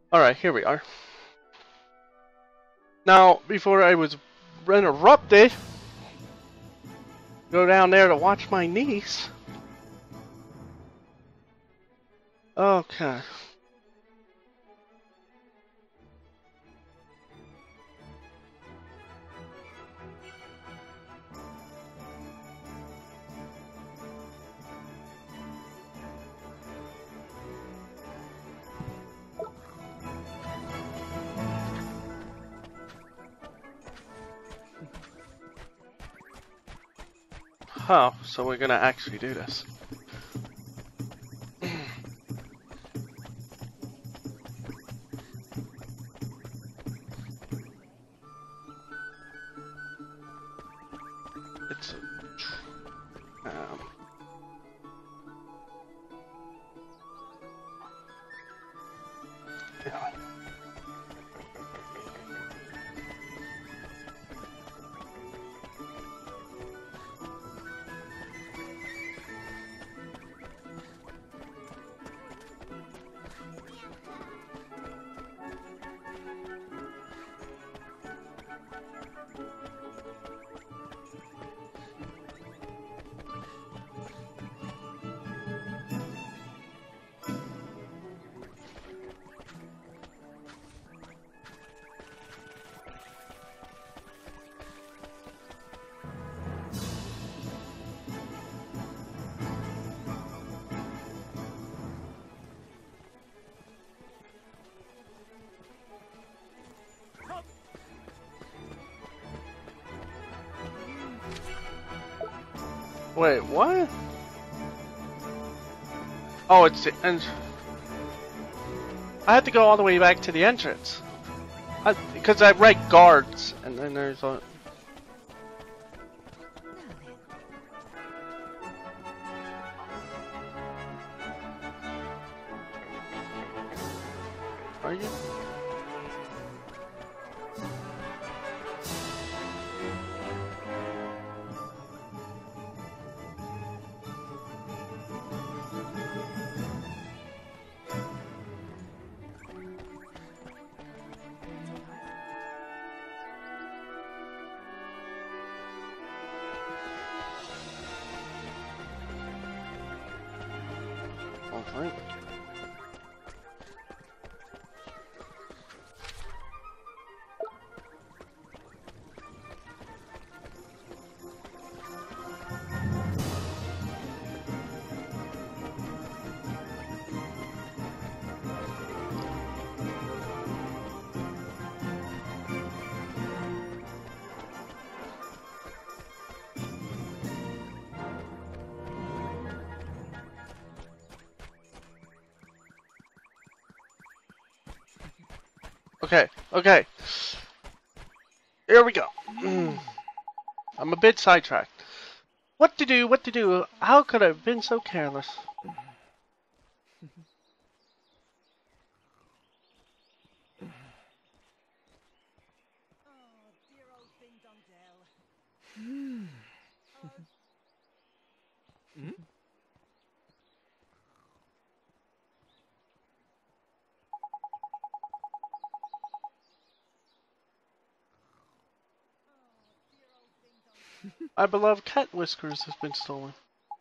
Alright, here we are. Now, before I was interrupted, go down there to watch my niece. Okay. Oh, so we're gonna actually do this. It's yeah. Wait, what? Oh, it's the I had to go all the way back to the entrance. Because I read guards, and then there's a... Are you? Alright. Okay, okay. Here we go. I'm a bit sidetracked. What to do, what to do? How could I have been so careless? My beloved cat whiskers has been stolen.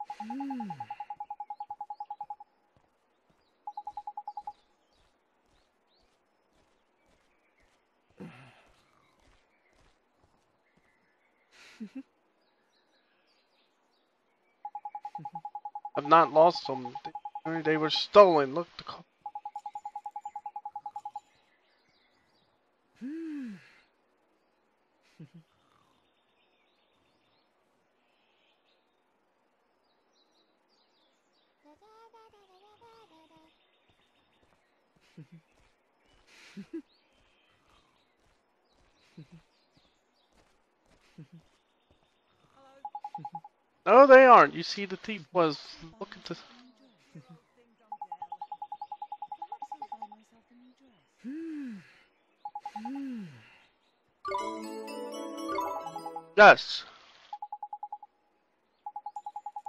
I've not lost them. They were stolen. Look, the no, they aren't. You see, the thief was looking to. Yes.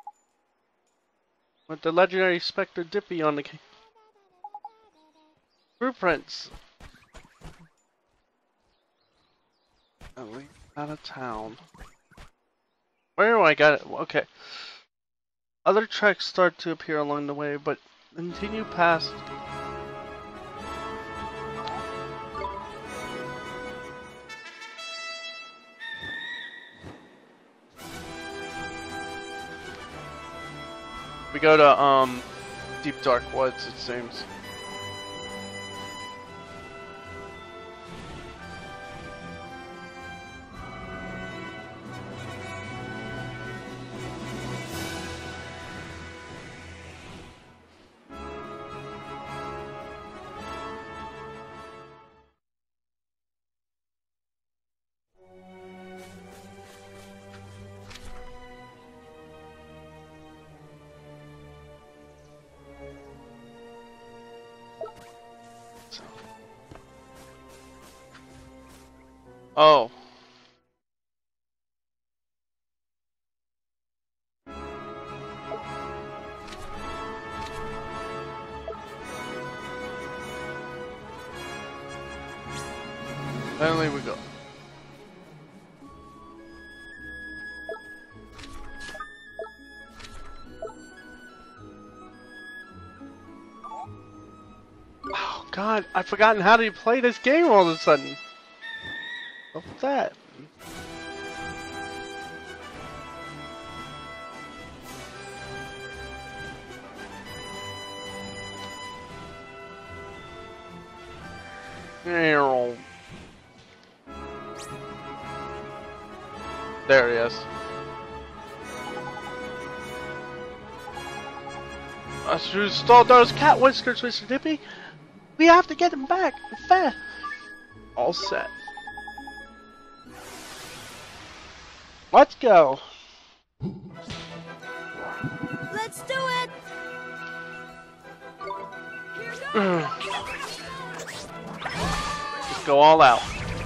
With the legendary Spectre Dippy on the case. Blueprints. At least out of town. Where do I got it? Okay. Other tracks start to appear along the way, but continue past. We go to Deep Dark Woods, it seems. Oh. Finally we go. Oh god, I've forgotten how to play this game all of a sudden. What's that? There he is. I should stole those cat whiskers, Mr. Dippy. We have to get them back. Fast. All set. Let's go. Let's do it. Here Just go all out.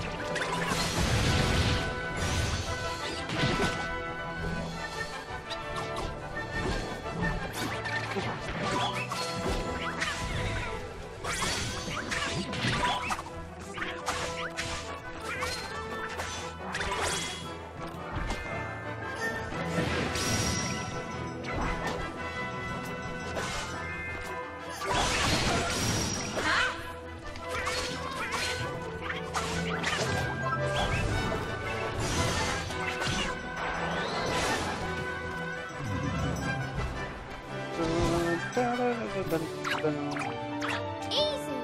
Easy.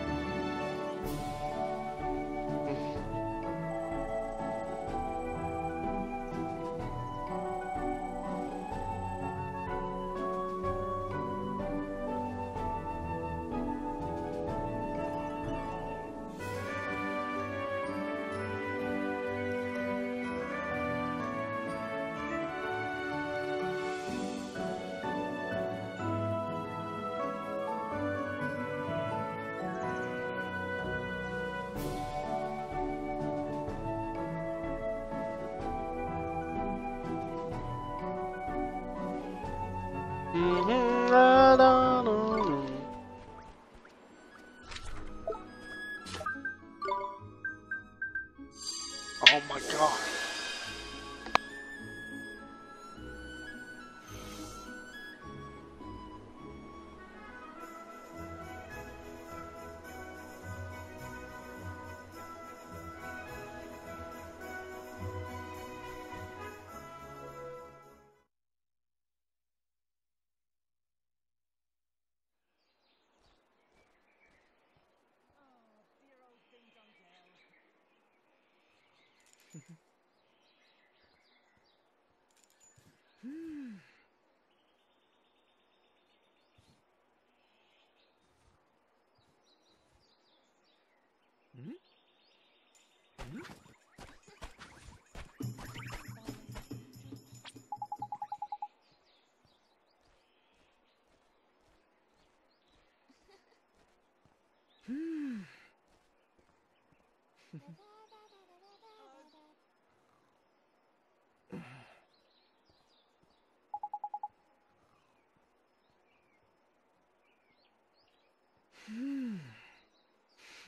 Oh my god.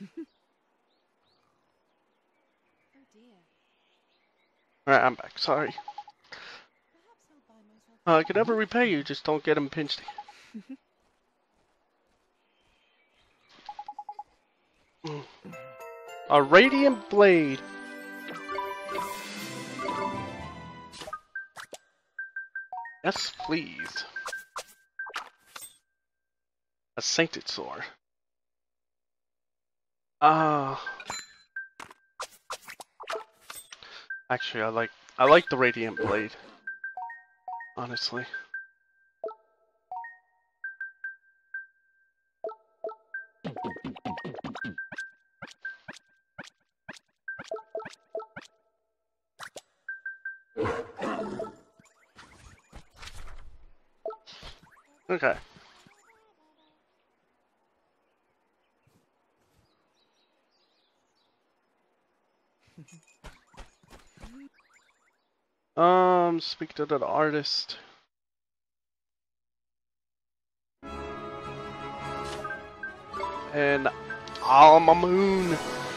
Oh dear. Alright, I'm back. Sorry. Perhaps I'll buy myself. I can never repay you, just don't get him pinched. A radiant blade. Yes, please. A sainted sword. Actually, I like the radiant blade. Honestly. Okay. Speak to the artist. And Alma Moon.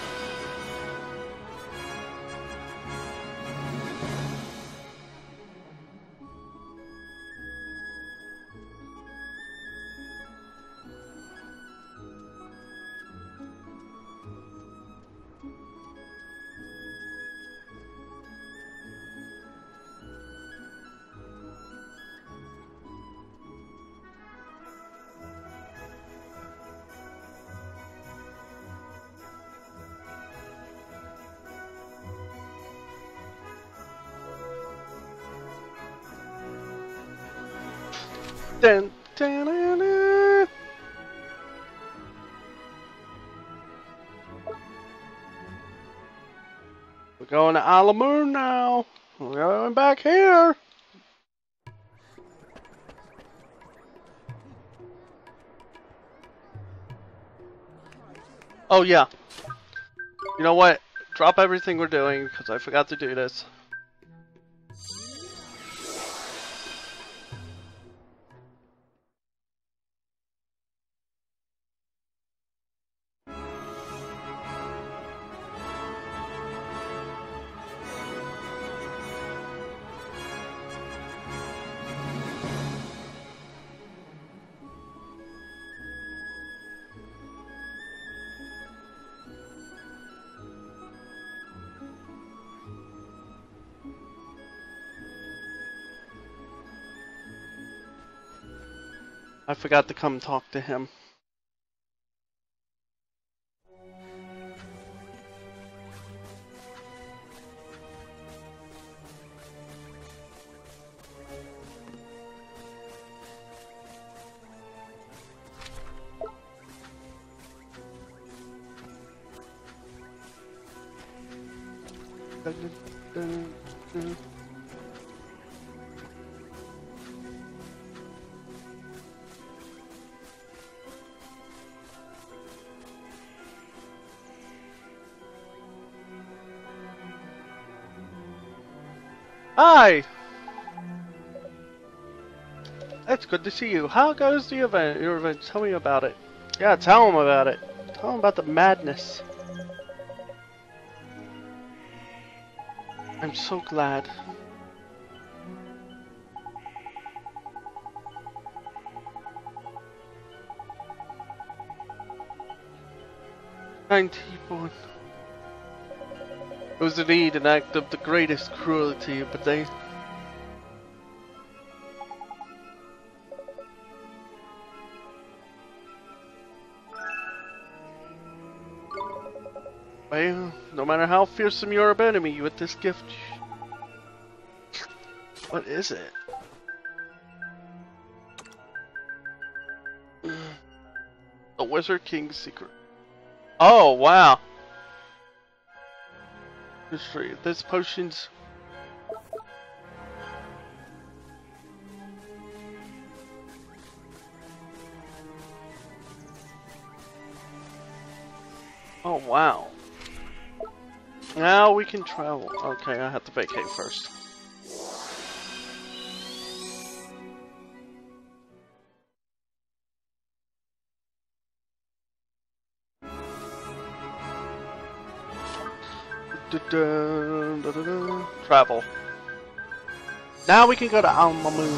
Dun, dun, dun, dun. We're going to Alma Moon now. We're going back here. Oh yeah. You know what? Drop everything we're doing because I forgot to do this. I forgot to come talk to him. Dun, dun, dun, dun. Hi! It's good to see you. How goes the event? Your event? Tell me about it. Yeah, tell him about it. Tell him about the madness. I'm so glad. Born. It was indeed an act of the greatest cruelty, but they... Well, no matter how fearsome your enemy with this gift... What is it? The Wizard King's secret. Oh, wow. History. This potion's... Oh, wow. Now we can travel. Okay, I have to vacate first. Travel. Now we can go to Alma Moon.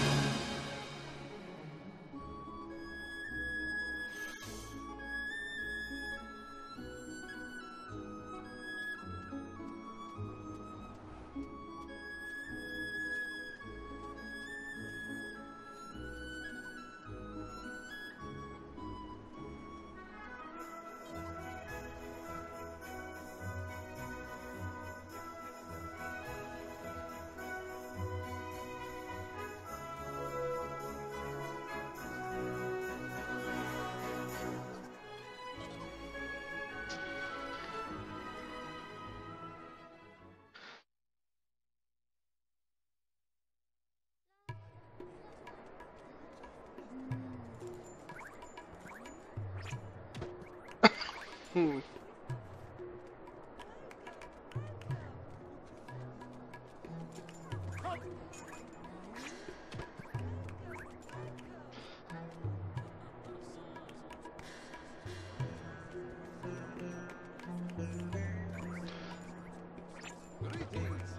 Greetings.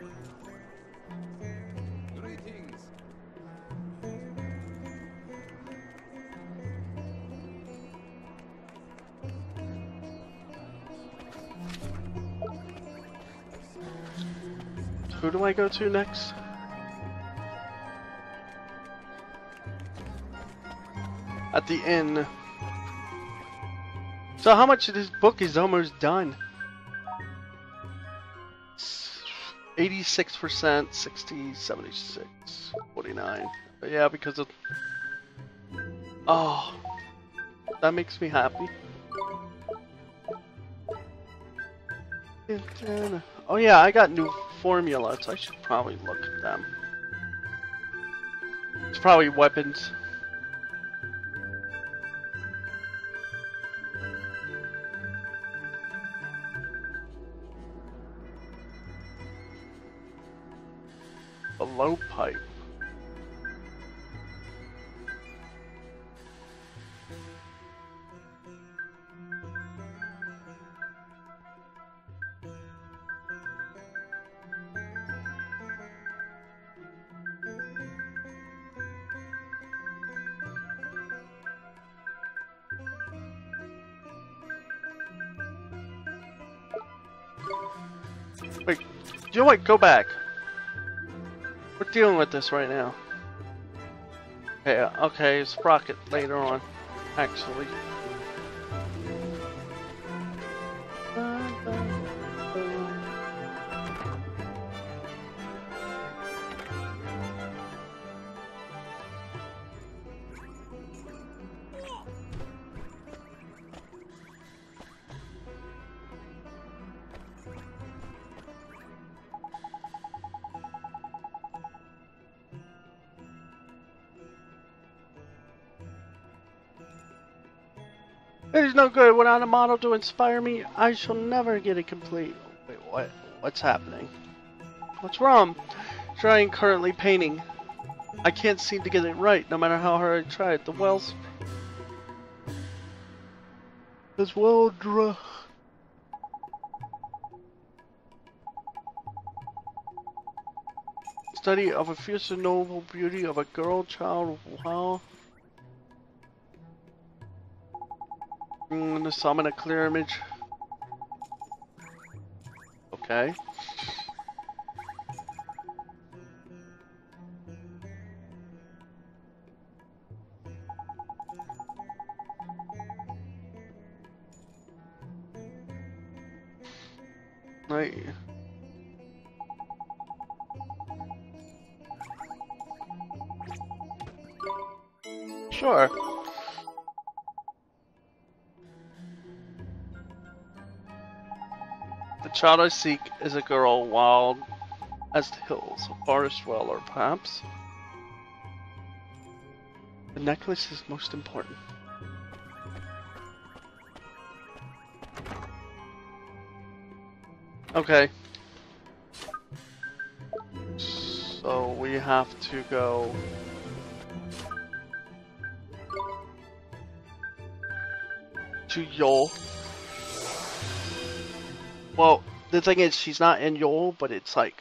Greetings. Who do I go to next? At the inn. So how much of this book is almost done? 86%, 60, 76, 49. But yeah, because of... Oh, that makes me happy. Oh yeah, I got new formulas. I should probably look at them. It's probably weapons. A low pipe. Wait, you know what? Go back. We're dealing with this right now. Okay, Sprocket later on, actually. It is no good without a model to inspire me. I shall never get it complete. Wait, what? What's happening? What's wrong? Trying currently painting. I can't seem to get it right, no matter how hard I try. The wells is well dry. Study of a fierce and noble beauty of a girl child. Wow. To summon a clear image. Okay. Right. Sure. The child I seek is a girl wild as the hills, a forest dweller, perhaps. The necklace is most important. Okay. So we have to go... to Yol. Well, the thing is, she's not in Yule, but it's like.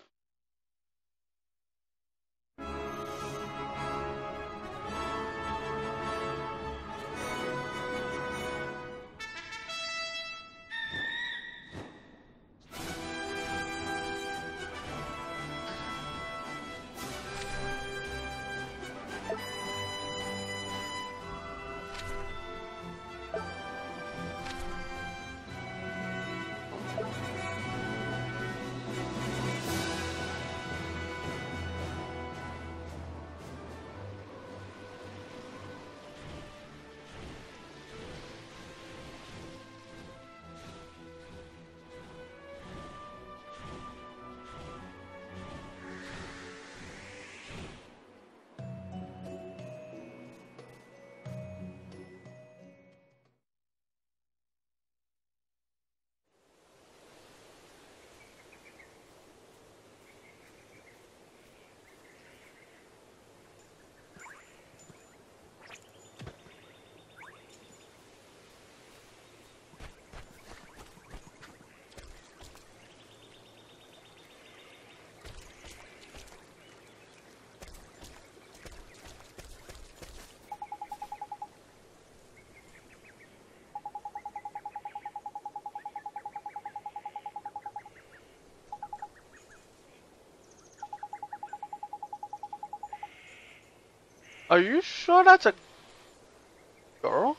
Are you sure that's a girl?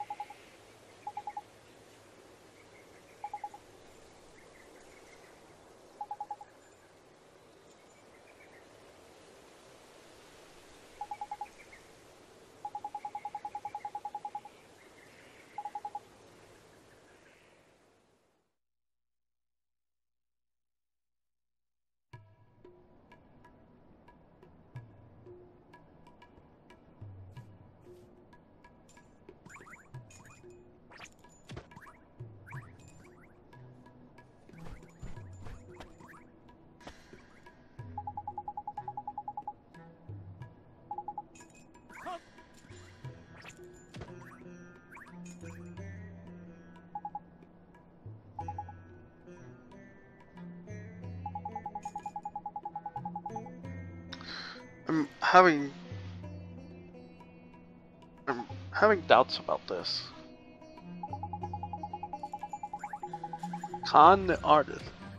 I'm having doubts about this. Khan the artist.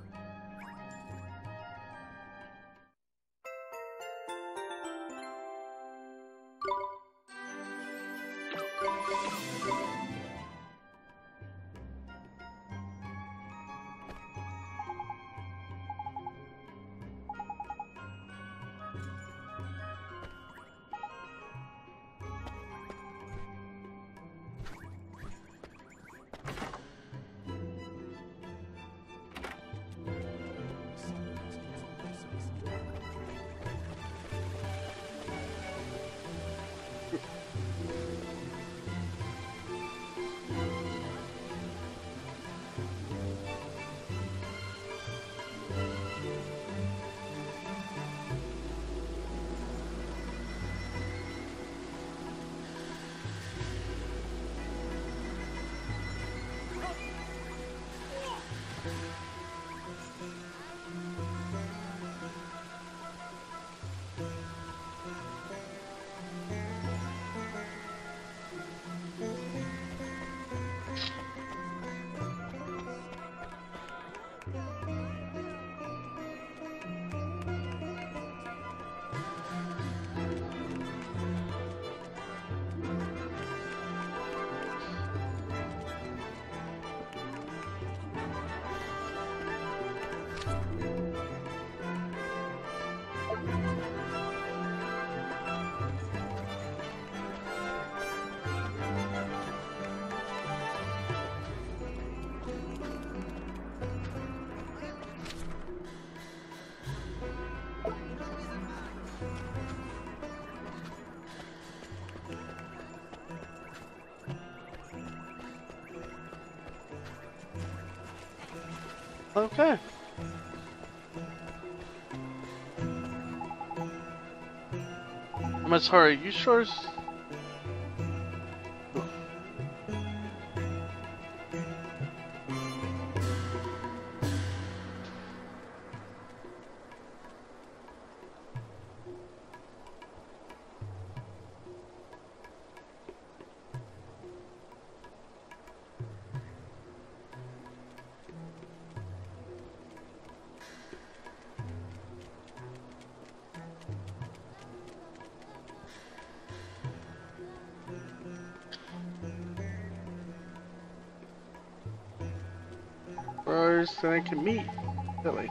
Okay. Miss Hurry, you sure? service than I can meet. Really.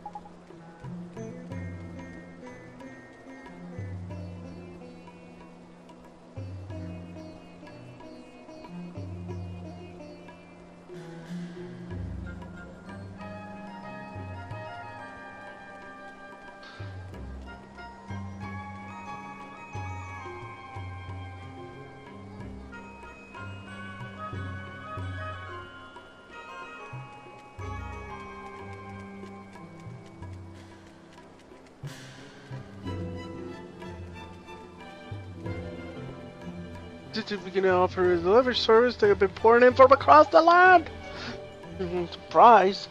We can offer a delivery service that have been pouring in from across the land. Surprise.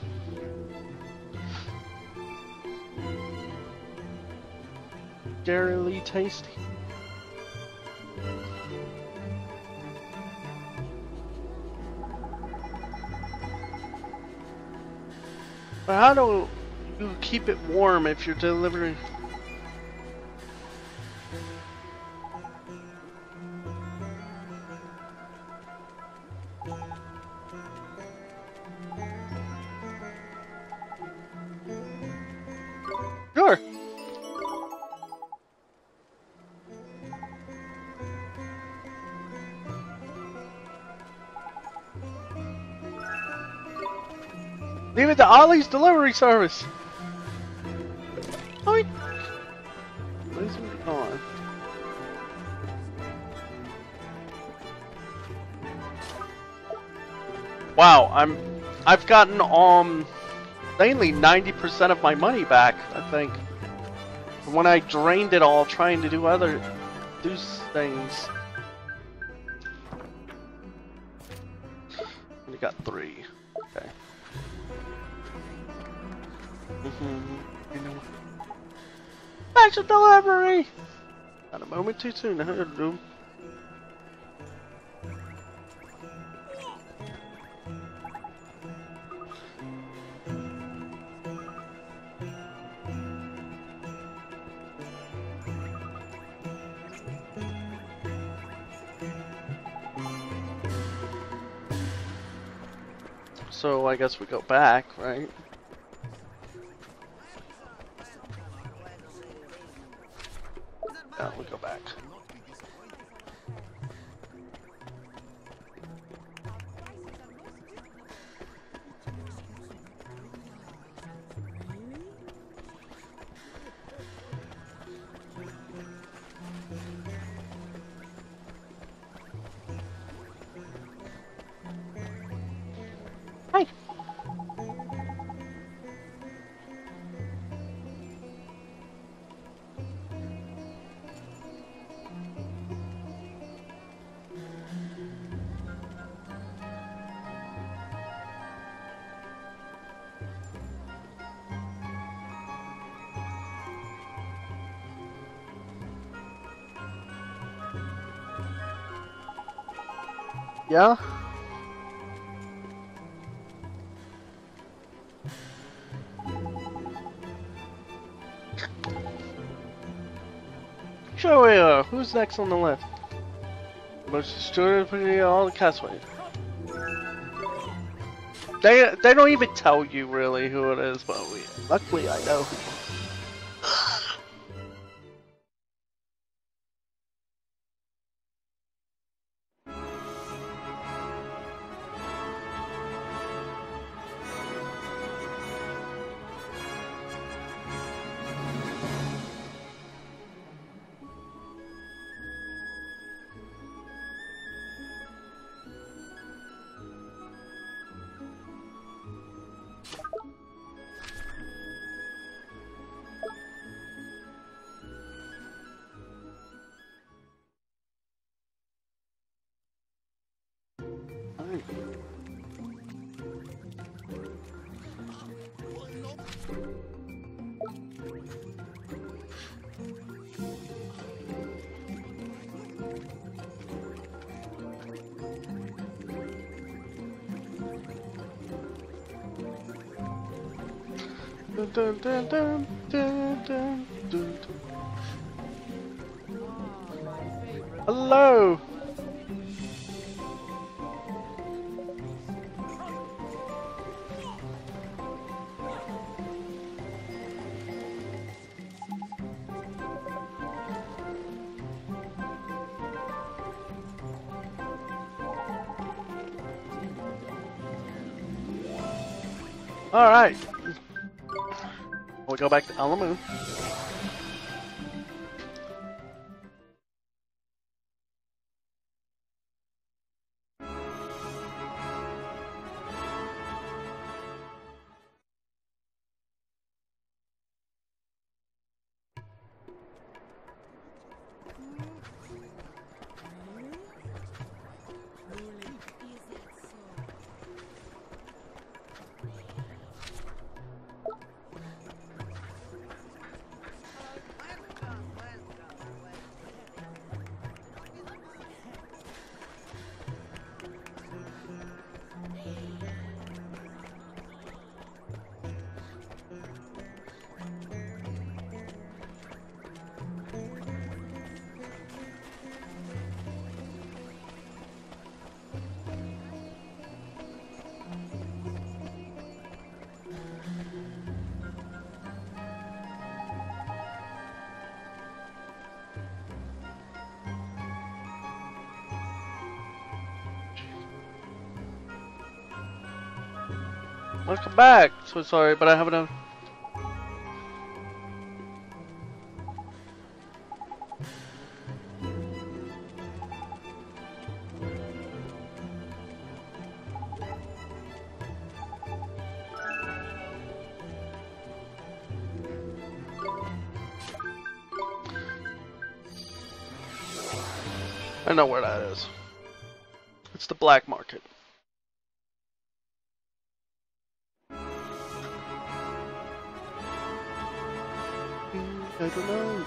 Scarily tasty. But how do you keep it warm if you're delivering? Sure. Leave it to Ollie's delivery service. Where's it going? Wow, I've gotten mainly 90% of my money back, I think. From when I drained it all trying to do things. We got 3. Okay. Special delivery! Not a moment too soon. I heard them. So I guess we go back, right? Yeah, we go back. Hi. Yeah? Sure we are. Who's next on the list? Most steward putting all the castaways. They don't even tell you really who it is, but luckily I know. Dun, dun, dun, dun, dun, dun, dun. Hello. Alright. We go back to on the moon. Welcome back. So sorry, but I haven't. I know where that is. It's the black market. I don't know.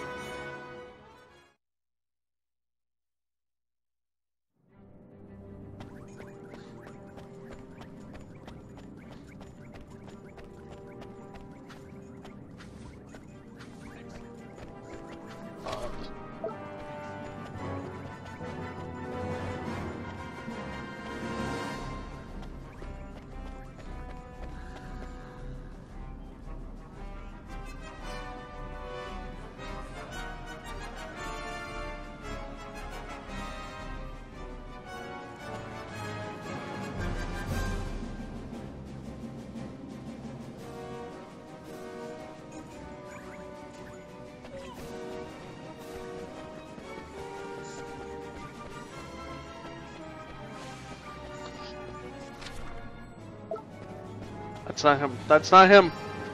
That's not him. That's not him.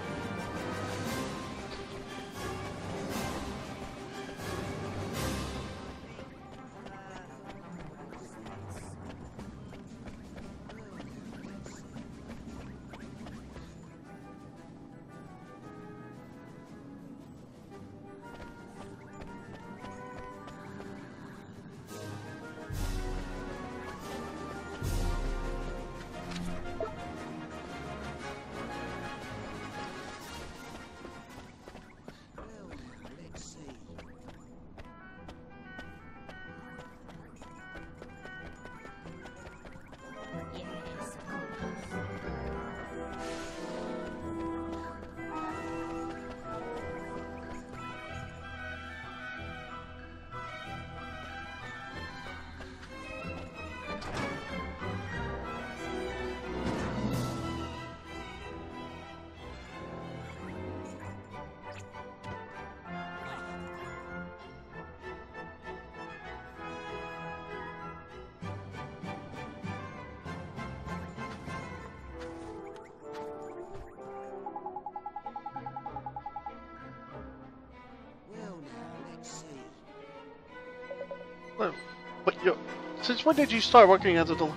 But you, since when did you start working as a delivery?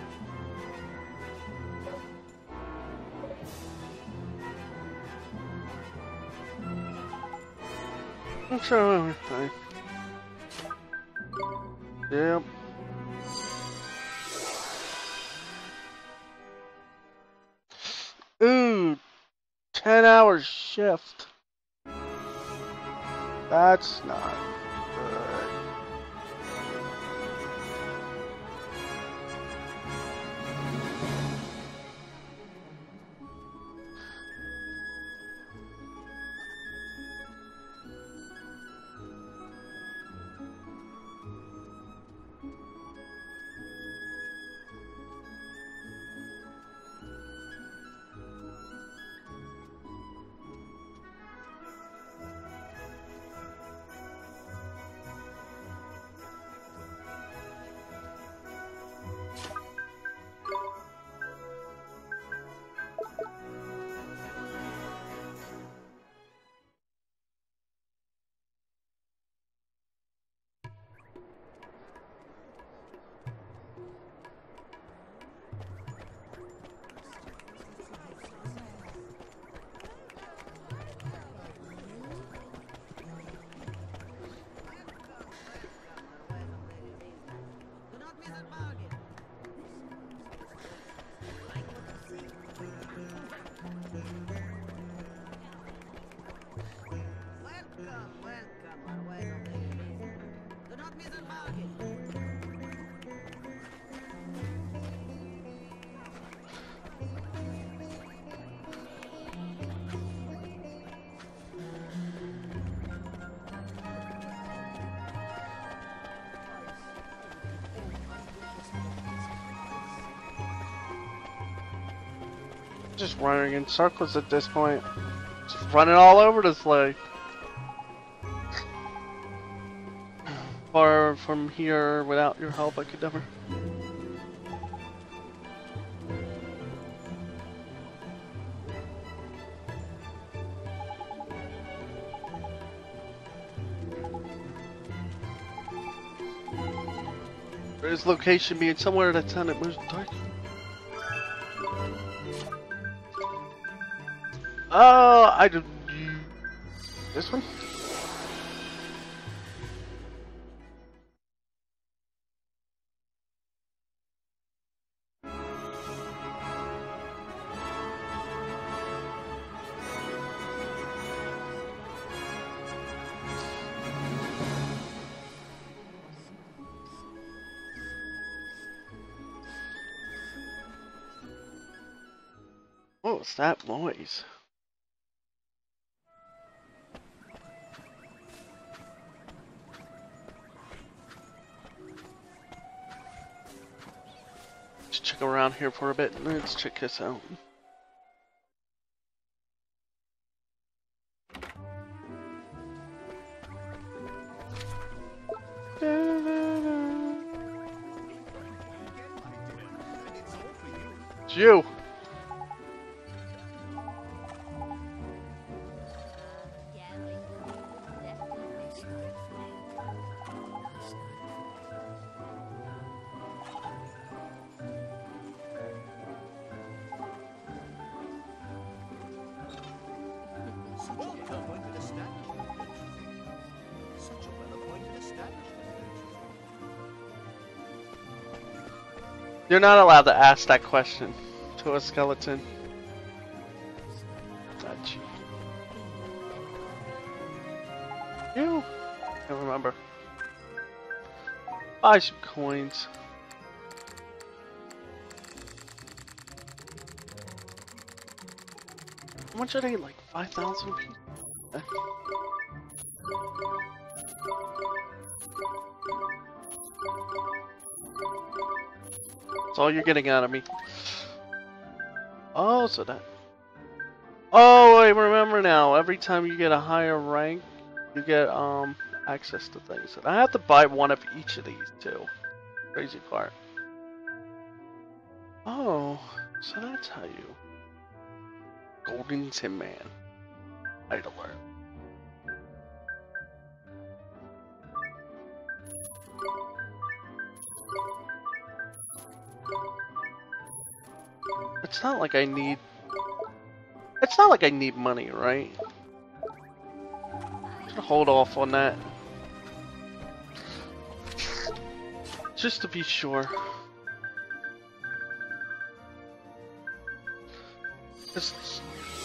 I'm sure. Yep. Ooh, 10-hour shift. That's not good. Just running in circles at this point. Just running all over this place. Far from here, without your help, I could never. His location being somewhere that's on it moves dark. Oh, I did. This one? What was that noise? Let's check around here for a bit. Let's check this out. It's you. You're not allowed to ask that question to a skeleton. Not you. You? I can't remember. Buy some coins. How much are they? Like 5,000 people? That's all you're getting out of me. Oh, so that... Oh, I remember now. Every time you get a higher rank, you get access to things. And I have to buy one of each of these too. Crazy part. Oh, so that's how you... Golden Tin Man. Idler. It's not like I need... It's not like I need money, right? I'm gonna hold off on that. Just to be sure. Just...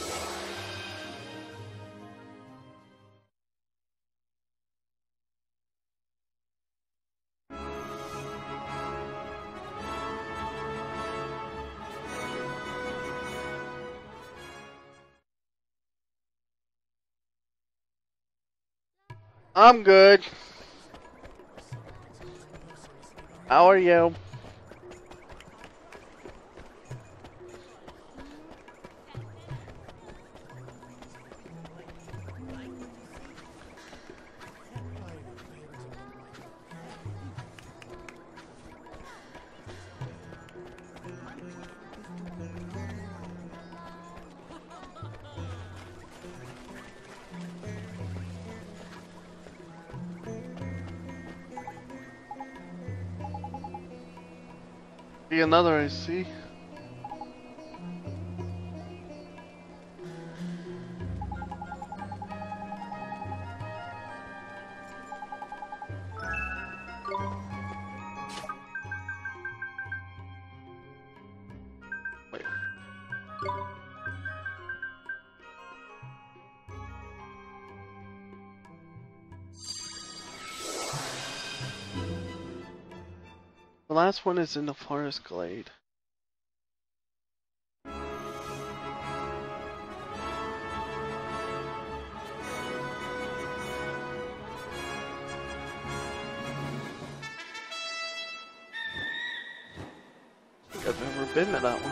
I'm good. How are you? Be another AC. Wait. The last one is in the forest glade. I think I've never been to that one.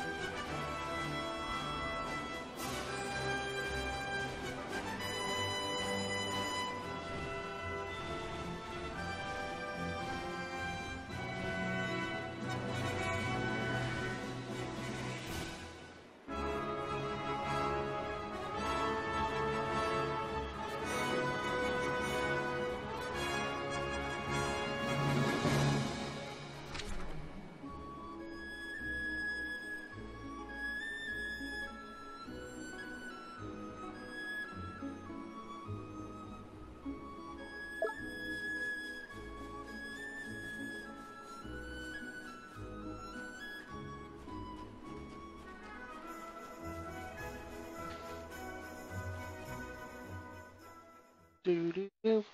Doo-doo-doo.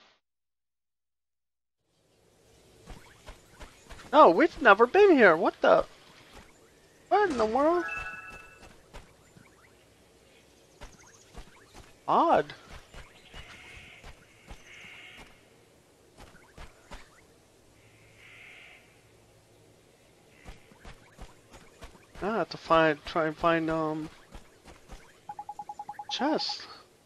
No, we've never been here. What the? What in the world? Odd. I have to try and find chest.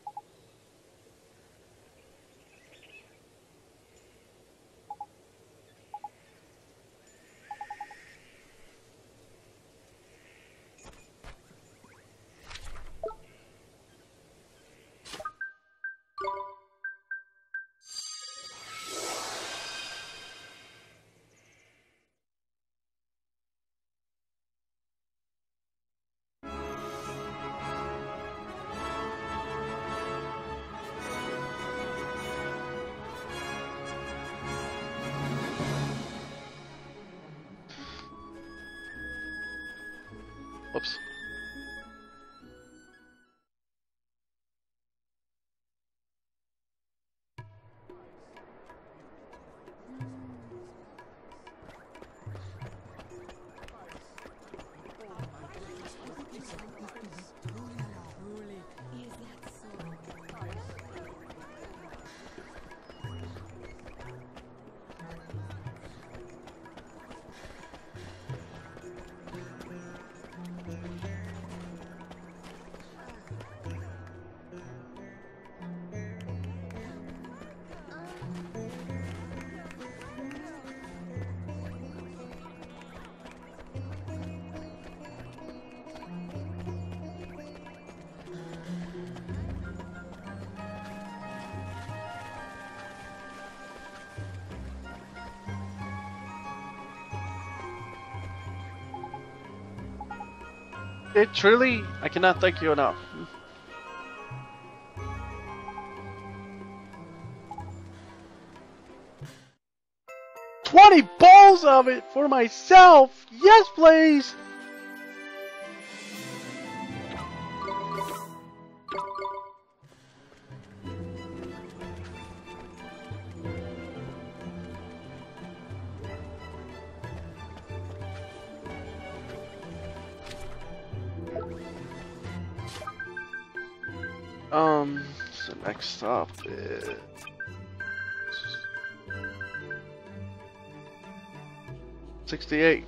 Whoops. It truly, I cannot thank you enough. $20 bowls of it for myself! Yes, please! So next up is 68.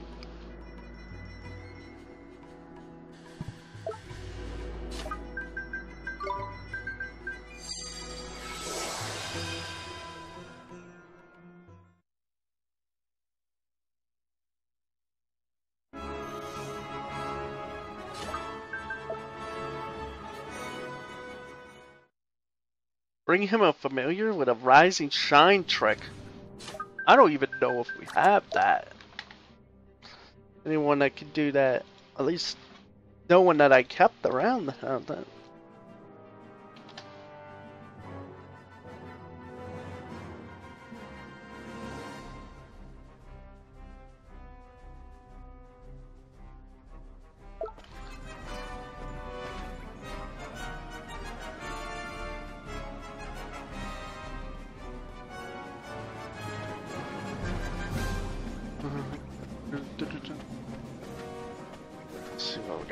Bring him a familiar with a rising shine trick. I don't even know if we have that. Anyone that could do that, at least no one that I kept around that had that.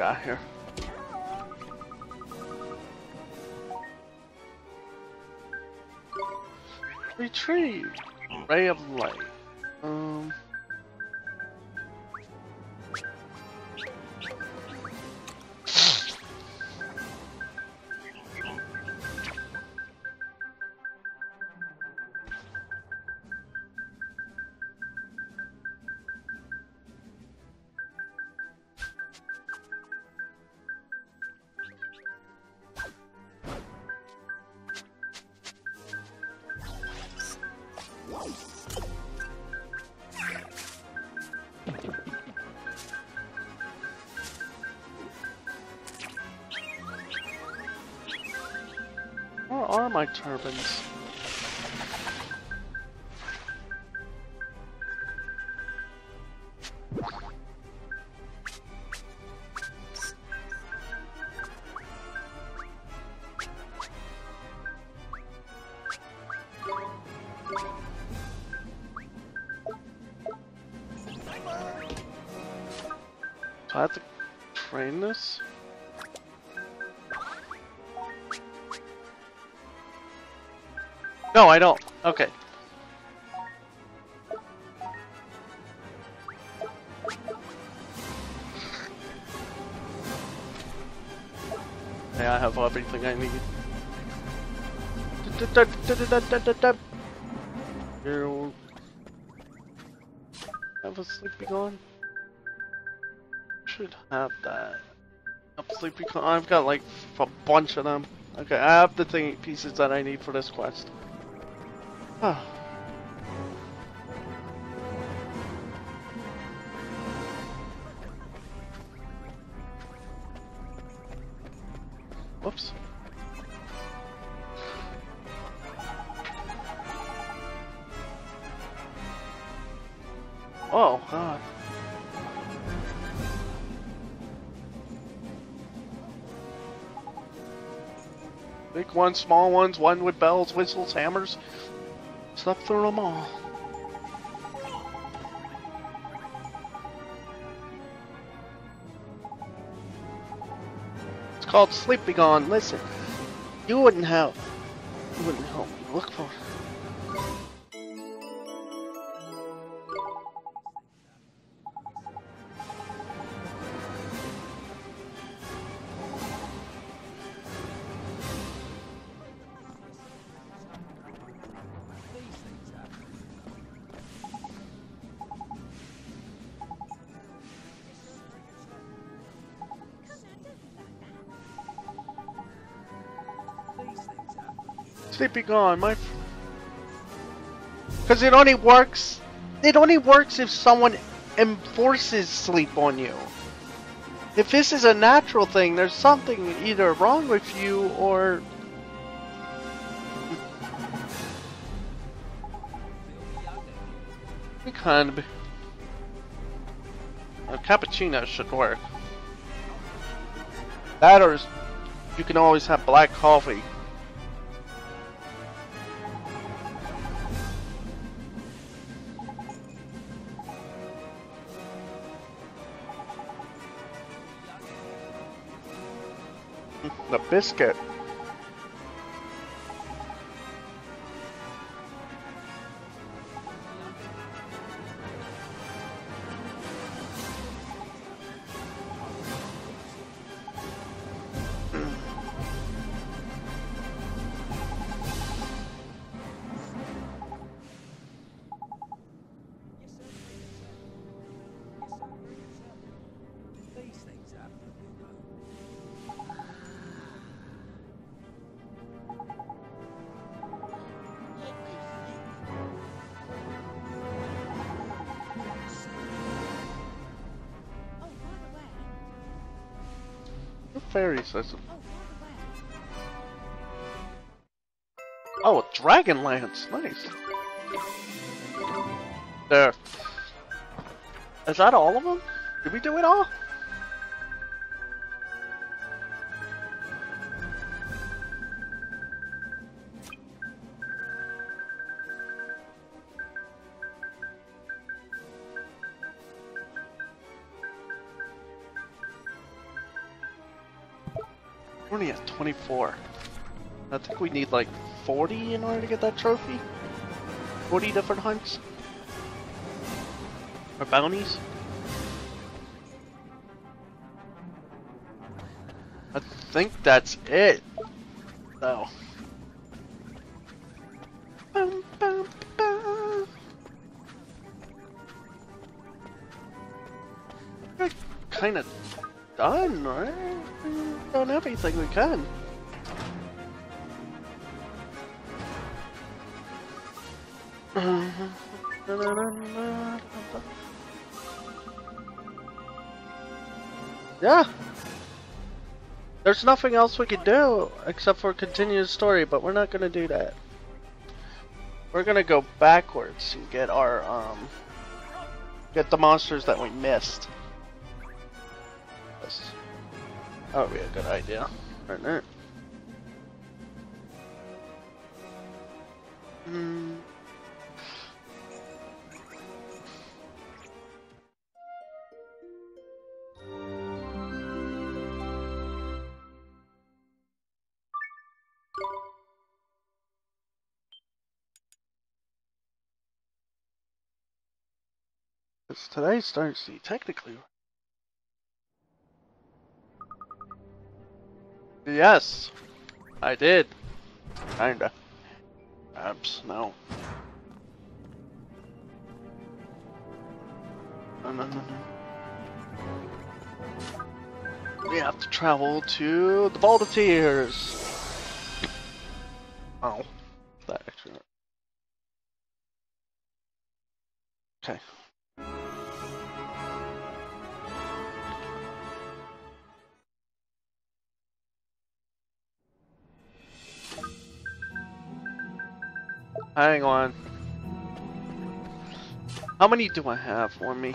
got here? Retrieve. Ray of light. Where are my turbines? So I have to train this? No, I don't. Okay. Yeah, I have everything I need. You have a sleepy gone? Should have that. Sleepy gone. I've got like a bunch of them. Okay, I have the pieces that I need for this quest. Ah. Whoops. Oh, God. Big ones, small ones, one with bells, whistles, hammers. Slept through them all. It's called Sleep Be Gone. Listen, you wouldn't help me look for it. Sleepy gone, my. Because it only works. It only works if someone enforces sleep on you. If this is a natural thing, there's something either wrong with you or. It kind of. A cappuccino should work. That or you can always have black coffee. The biscuit. Fairy system. Oh, a dragon lance. Nice. There. Is that all of them? Did we do it all? We're only at 24. I think we need like 40 in order to get that trophy. 40 different hunts. Or bounties. I think that's it. Though. Bum, bum, bum. We're kind of done, right? We've done everything we can. Yeah. There's nothing else we can do except for continue the story, but we're not gonna do that. We're gonna go backwards and get our get the monsters that we missed. That would be a good idea, right there. Because today starts the technically. Yes, I did. Kinda. Perhaps no. No. We have to travel to the Vault of Tears. Oh, that actually. Okay. Hang on. How many do I have for me?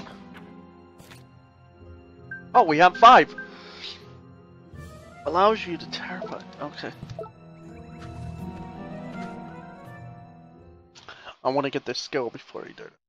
Oh, we have 5. Allows you to terrify. Okay. I want to get this skill before he did it.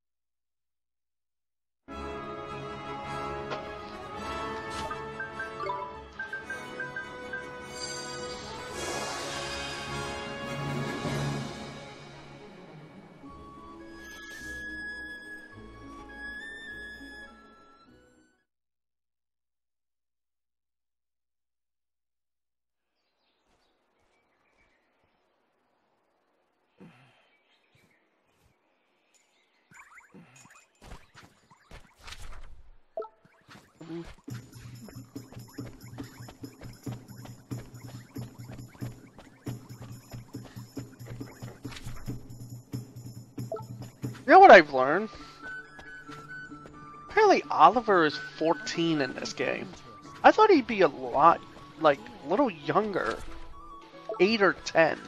You know what I've learned? Apparently Oliver is 14 in this game. I thought he'd be a lot, like, a little younger. 8 or 10.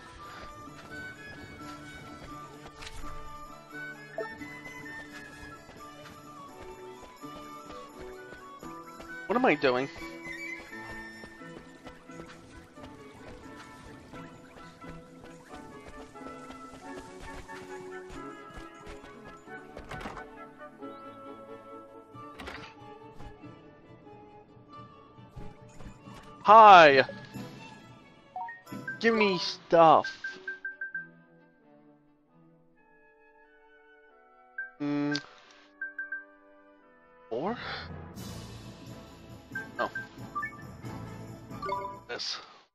What am I doing? Hi! Give me stuff. Four? No. This.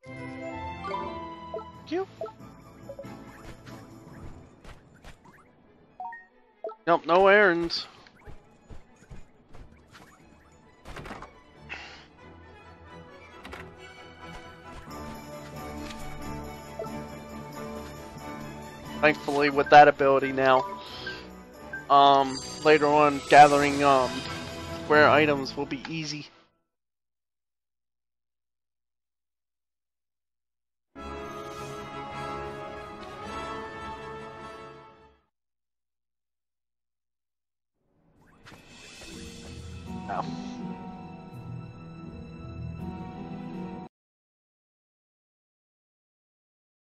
Thank you. Nope, no errands. Thankfully, with that ability now, later on, gathering, rare items will be easy. Now.